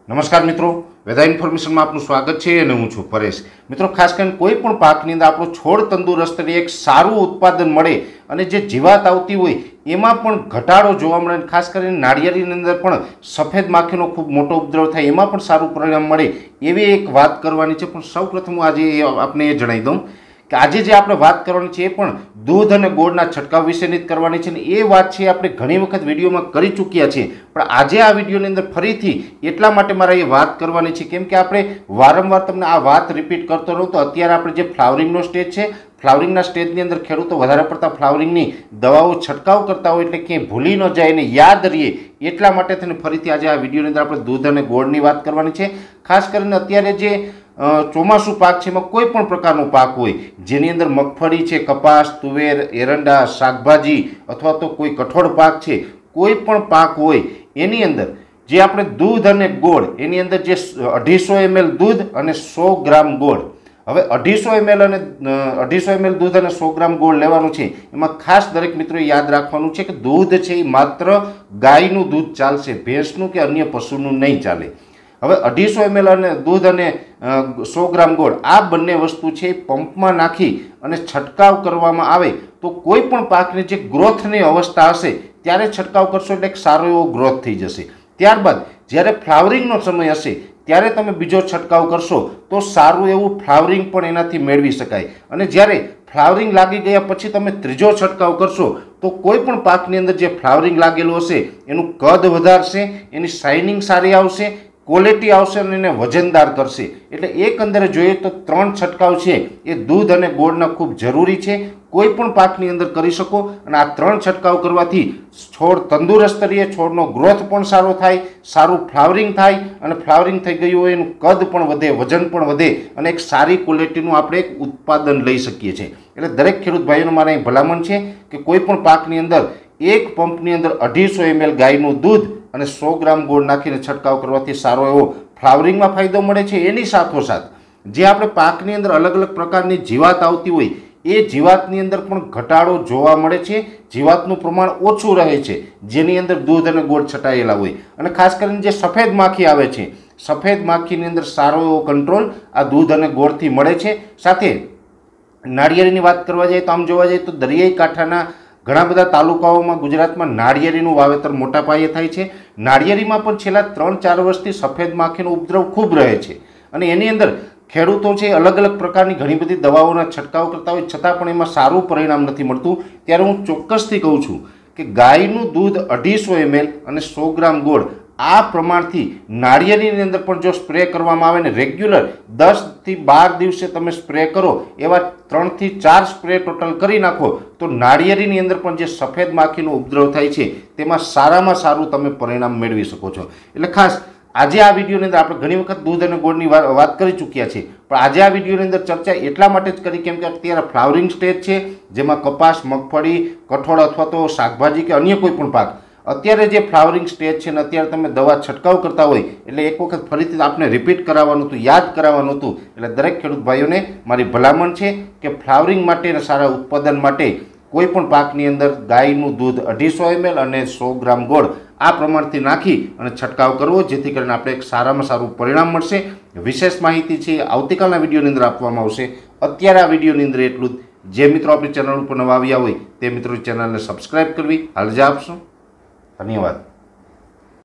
नमस्कार मित्रों, वेदा इन्फॉर्मेशन में आपનું સ્વાગત છે અને હું છું પરેશ। મિત્રો ખાસ કરીને કોઈ પણ પાકની અંદર આપણો છોડ તંદુરસ્ત રહે, એક સારું ઉત્પાદન મળે અને જે જીવાત આવતી હોય એમાં પણ ઘટાડો જોવા મળે। ખાસ કરીને નાળિયેરીની અંદર પણ સફેદ માખીનો ખૂબ મોટો ઉપદ્રવ થાય, એમાં પણ સારું પરિણામ મળે એવી એક વાત કરવાની છે। પણ સૌપ્રથમ હું આજે આપને એ જણાવી દઉં કે આજે જે આપણે વાત કરવાની છે એ પણ દૂધ અને ગોળના છંટકાવ વિશેની જ કરવાની છે। ને એ વાત છે આપણે ઘણી વખત વિડીયોમાં કરી ચૂક્યા છીએ, પણ આજે આ વિડીયોની અંદર ફરીથી એટલા માટે મારે એ વાત કરવાની છે કેમ કે આપણે વારંવાર તમને આ વાત રિપીટ કરતો રહું તો અત્યારે આપણે જે ફ્લાવરિંગનો સ્ટેજ છે, ફ્લાવરિંગના સ્ટેજની અંદર ખેડૂતો વધારે પડતા ફ્લાવરિંગની દવાઓ છંટકાવ કરતા હોય એટલે ક્યાંય ભૂલી ન જાય અને યાદ રહીએ એટલા માટે થઈને ફરીથી આજે આ વિડીયોની અંદર આપણે દૂધ અને ગોળની વાત કરવાની છે। ખાસ કરીને અત્યારે જે ચોમાસું પાક છે એમાં કોઈ પણ પ્રકારનો પાક હોય જેની અંદર મગફળી છે, કપાસ, તુવેર, એરંડા, શાકભાજી અથવા તો કોઈ કઠોળ પાક છે, કોઈ પણ પાક હોય એની અંદર જે આપણે દૂધ અને ગોળ એની અંદર જે 250 ml દૂધ અને 100 ગ્રામ ગોળ, હવે 250 ml અને 250 ml દૂધ અને 100 ગ્રામ ગોળ લેવાનું છે। એમાં ખાસ દરેક મિત્રોએ યાદ રાખવાનું છે કે દૂધ છે એ માત્ર ગાયનું દૂધ ચાલશે, ભેંસનું કે અન્ય પશુનું નહીં ચાલે। હવે 250 ml અને દૂધ અને 100 ગ્રામ ગોળ આ બંને વસ્તુ છે પંપમાં નાખી અને છંટકાવ કરવામાં આવે તો કોઈ પણ પાકની જે ગ્રોથની અવસ્થા હશે ત્યારે છંટકાવ કરશો એટલે સારો એવો ગ્રોથ થઈ જશે। ત્યારબાદ જ્યારે ફ્લાવરિંગનો સમય હશે ત્યારે તમે બીજો છંટકાવ કરશો તો સારું એવું ફ્લાવરિંગ પણ એનાથી મેળવી શકાય। અને જ્યારે ફ્લાવરિંગ લાગી ગયા પછી તમે ત્રીજો છંટકાવ કરશો તો કોઈ પણ પાકની અંદર જે ફ્લાવરિંગ લાગેલું હશે એનું કદ વધારશે, એની શાઇનિંગ સારી આવશે, ક્વોલિટી આવશે અને એને વજનદાર કરશે। એટલે એકંદરે જોઈએ તો 3 છંટકાવ છે એ દૂધ અને ગોળના ખૂબ જરૂરી છે, કોઈ પણ પાકની અંદર કરી શકો। અને આ 3 છંટકાવ કરવાથી છોડ તંદુરસ્ત રહે, છોડનો ગ્રોથ પણ સારો થાય, સારું ફ્લાવરિંગ થાય અને ફ્લાવરિંગ થઈ ગયું હોય એનું કદ પણ વધે, વજન પણ વધે અને એક સારી ક્વોલિટીનું આપણે એક ઉત્પાદન લઈ શકીએ છીએ। એટલે દરેક ખેડૂત ભાઈઓને મારે અહીં ભલામણ છે કે કોઈ પણ પાકની અંદર એક પંપની અંદર 250 ml ગાયનું દૂધ અને 100 ગ્રામ ગોળ નાખીને છંટકાવ કરવાથી સારો એવો ફ્લાવરિંગમાં ફાયદો મળે છે। એની સાથોસાથ જે આપણે પાકની અંદર અલગ અલગ પ્રકારની જીવાત આવતી હોય એ જીવાતની અંદર પણ ઘટાડો જોવા મળે છે, જીવાતનું પ્રમાણ ઓછું રહે છે જેની અંદર દૂધ અને ગોળ છટાયેલા હોય। અને ખાસ કરીને જે સફેદ માખી આવે છે, સફેદ માખીની અંદર સારો એવો કંટ્રોલ આ દૂધ અને ગોળથી મળે છે। સાથે નાળિયેરીની વાત કરવા જઈએ તો આમ જોવા જઈએ તો દરિયાઈ કાંઠાના ઘણા બધા તાલુકાઓમાં ગુજરાતમાં નાળિયેરીનું વાવેતર મોટા પાયે થાય છે। નાળિયેરીમાં પણ છેલ્લા 3-4 વર્ષથી સફેદ માખીનો ઉપદ્રવ ખૂબ રહે છે અને એની અંદર ખેડૂતો છે અલગ અલગ પ્રકારની ઘણી બધી દવાઓના છંટકાવ કરતા હોય છતાં પણ એમાં સારું પરિણામ નથી મળતું। ત્યારે હું ચોક્કસથી કહું છું કે ગાયનું દૂધ 250 ml અને 100 ગ્રામ ગોળ આ પ્રમાણથી નાળિયેરીની અંદર પણ જો સ્પ્રે કરવામાં આવે ને રેગ્યુલર 10 થી 12 દિવસે તમે સ્પ્રે કરો એવા 3 થી 4 સ્પ્રે ટોટલ કરી નાખો તો નાળિયેરીની અંદર પણ જે સફેદ માખીનો ઉપદ્રવ થાય છે તેમાં સારામાં સારું તમે પરિણામ મેળવી શકો છો। એટલે ખાસ આજે આ વિડીયોની અંદર આપણે ઘણી વખત દૂધ અને ગોળની વાત કરી ચૂક્યા છીએ, પણ આજે આ વિડીયોની અંદર ચર્ચા એટલા માટે જ કરી કેમ કે અત્યારે ફ્લાવરિંગ સ્ટેજ છે જેમાં કપાસ, મગફળી, કઠોળ અથવા તો શાકભાજી કે અન્ય કોઈ પણ પાક અત્યારે જે ફ્લાવરિંગ સ્ટેજ છે ને અત્યારે તમે દવા છંટકાવ કરતા હોય એટલે એક વખત ફરીથી આપણે રિપીટ કરાવવાનું હતું, યાદ કરાવવાનું હતું। એટલે દરેક ખેડૂત ભાઈઓને મારી ભલામણ છે કે ફ્લાવરિંગ માટે અને સારા ઉત્પાદન માટે કોઈ પણ પાકની અંદર ગાયનું દૂધ 250 ml અને 100 ગ્રામ ગોળ આ પ્રમાણથી નાખી અને છંટકાવ કરવો જેથી કરીને આપણે એક સારામાં સારું પરિણામ મળશે। વિશેષ માહિતી છે આવતીકાલના વિડીયોની અંદર આપવામાં આવશે। અત્યારે આ વિડીયોની અંદર એટલું જ। જે મિત્રો આપણી ચેનલ ઉપર નવા આવ્યા હોય તે મિત્રો ચેનલને સબસ્ક્રાઈબ કરવી, હાલ જ આપશો। ધન્યવાદ।